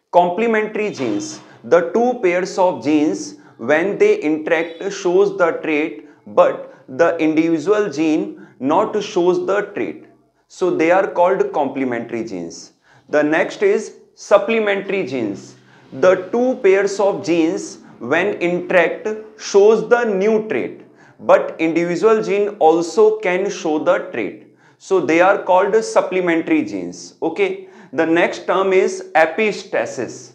Complementary genes. The two pairs of genes when they interact shows the trait, but the individual gene not shows the trait. So they are called complementary genes. The next is supplementary genes. The two pairs of genes when interact shows the new trait, but individual gene also can show the trait. So they are called supplementary genes. Okay. The next term is epistasis.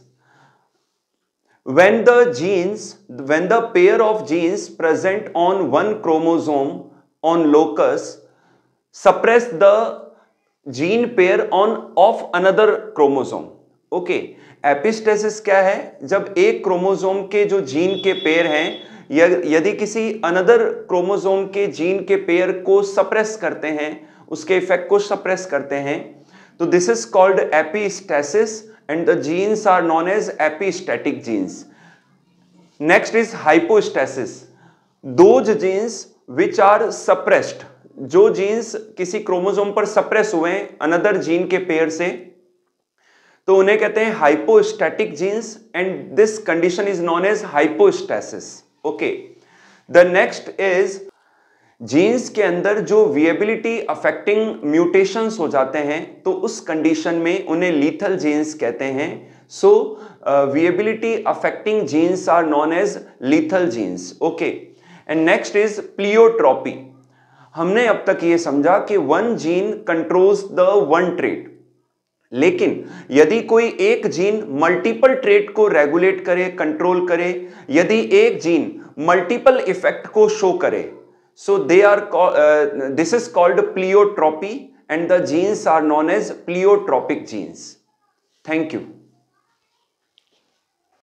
When the pair of genes present on one chromosome on locus suppress the gene pair on of another chromosome. Okay, epistasis क्या है? जब एक chromosome के जो gene के pair हैं यदि किसी अनदर क्रोमोसोम के जीन के पेयर को सप्रेस करते हैं, उसके इफेक्ट को सप्रेस करते हैं, तो this is called epistasis and the genes are known as epistatic genes. Next is hypostasis. Those genes which are suppressed, जो जीन्स किसी क्रोमोसोम पर सप्रेस हुए हैं अनदर जीन के पेयर से, तो उन्हें कहते हैं hypostatic genes and this condition is known as hypostasis. Okay, the next is genes के अंदर जो विएबिलिटी अफेक्टिंग म्यूटेशंस हो जाते हैं, तो उस कंडीशन में उन्हें लीथल जीन्स कहते हैं. So viability affecting genes are known as lethal genes. Okay, and next is pleiotropy. हमने अब तक ये समझा कि one gene controls the one trait, लेकिन यदि कोई एक जीन मल्टीपल ट्रेट को रेगुलेट करे, कंट्रोल करे, यदि एक जीन मल्टीपल इफेक्ट को शो करे, so this is called pleiotropy and the genes are known as pleiotropic genes. Thank you.